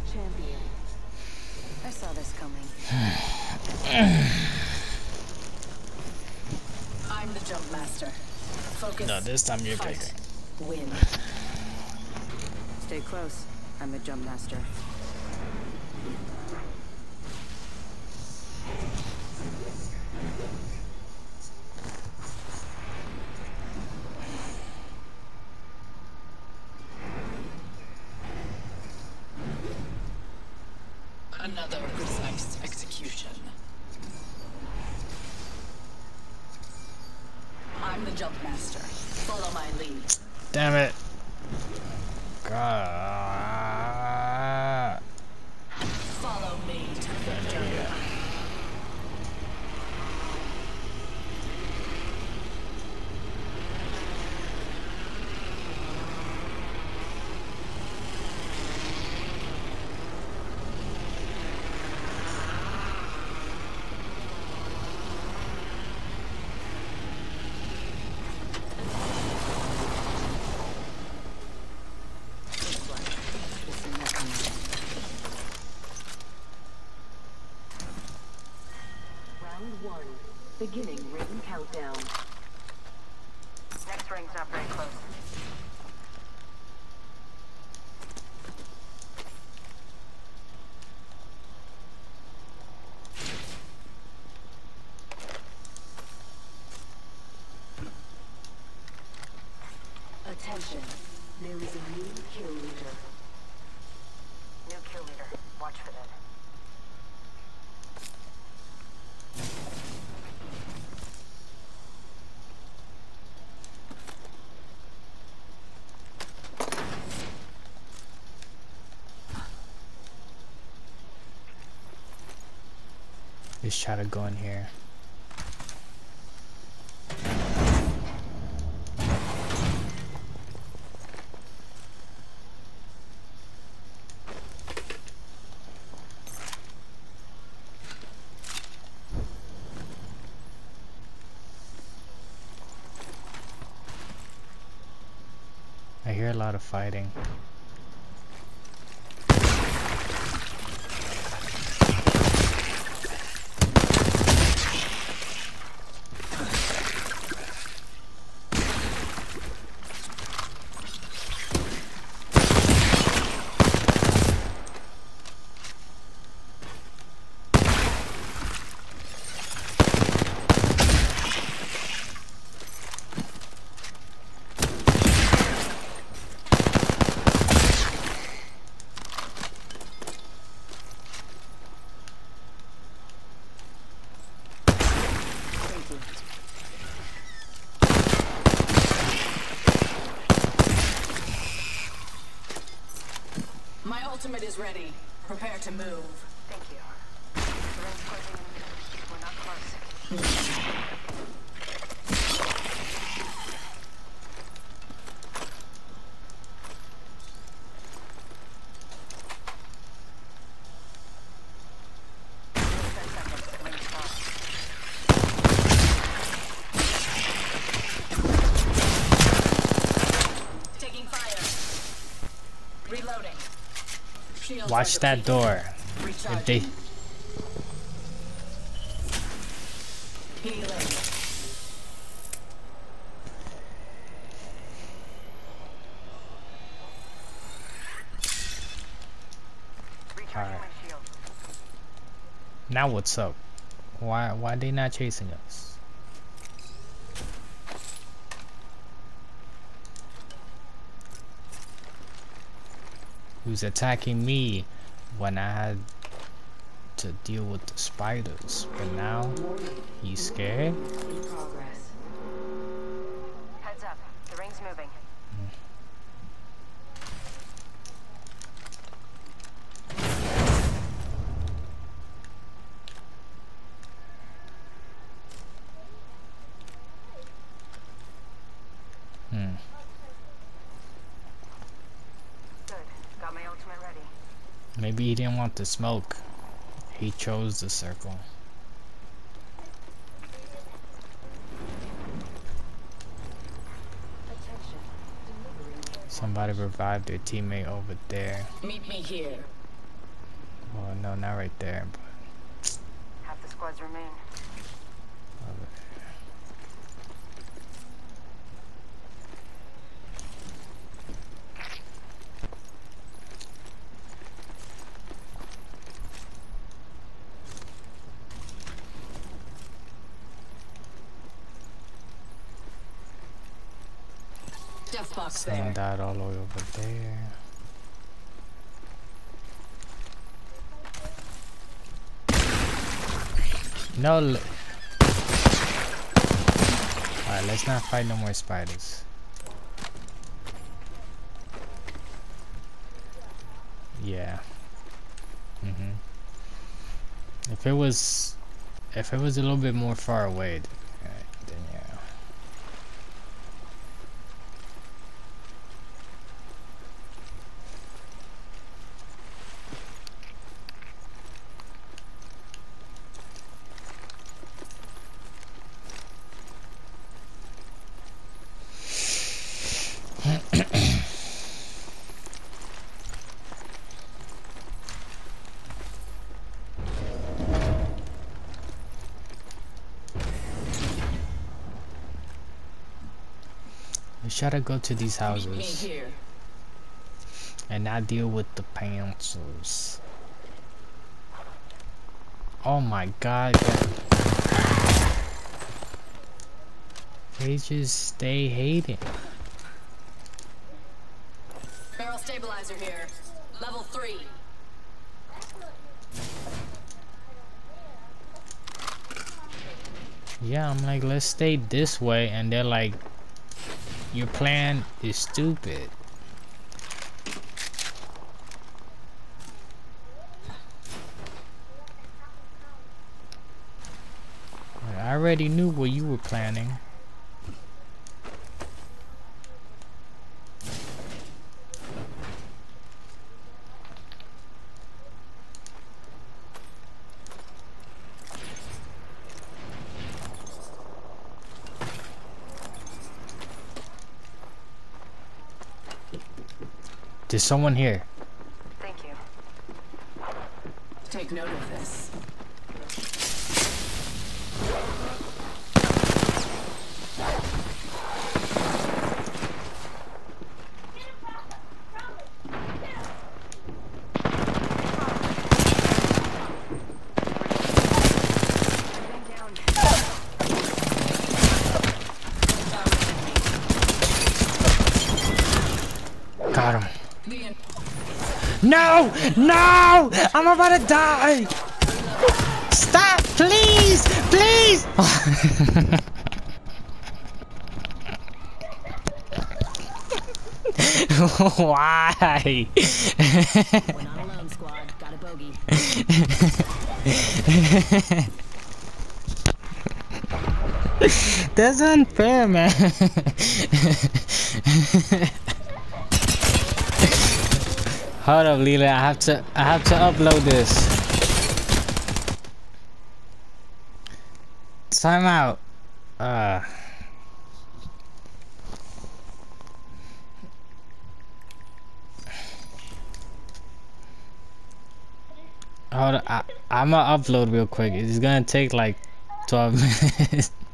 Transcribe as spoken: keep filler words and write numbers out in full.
champion. I saw this coming. I'm the jump master. Focus. No, this time you're fight, bigger. Win. Stay close. I'm the jump master. Another precise execution. I'm the jump master. Follow my lead. Damn it. God. Follow me to victory. Beginning ring countdown. Next ring's not very close. Attention. There is a new kill leader. New kill leader. Watch for that. Just try to go in here. I hear a lot of fighting. My ultimate is ready. Prepare to move. Thank you. The ring's closing in a minute. We're not close. ten seconds. The ring's lost. Taking fire. Reloading. Watch that door. If they Alright. Now what's up? Why why they not chasing us? Who's attacking me when I had to deal with the spiders, but now he's scared? Heads up, the ring's moving. Hmm. Good. Got my ultimate ready. Maybe he didn't want the smoke. He chose the circle. Somebody revived their teammate over there. Meet me here. no, not right there. But Half the squads remain. Death box send there. that all the way over there. No. Alright, let's not fight no more spiders. Yeah. Mhm. If it was, if it was a little bit more far away, then, uh, then yeah. We try to go to these houses and not deal with the panthers. Oh my god. They just stay hating. Barrel stabilizer here. Level three. Yeah, I'm like, let's stay this way, and they're like, your plan is stupid. I already knew what you were planning. There's someone here. Thank you. Take note of this. Got him. No! No! I'm about to die! Stop! Please! Please! Why? We're not alone, squad. Got a bogey. That's unfair, man. Hold up, Leela. I have to. I have to upload this. Time out. Uh. Hold on. I, I'm gonna upload real quick. It's gonna take like twelve minutes.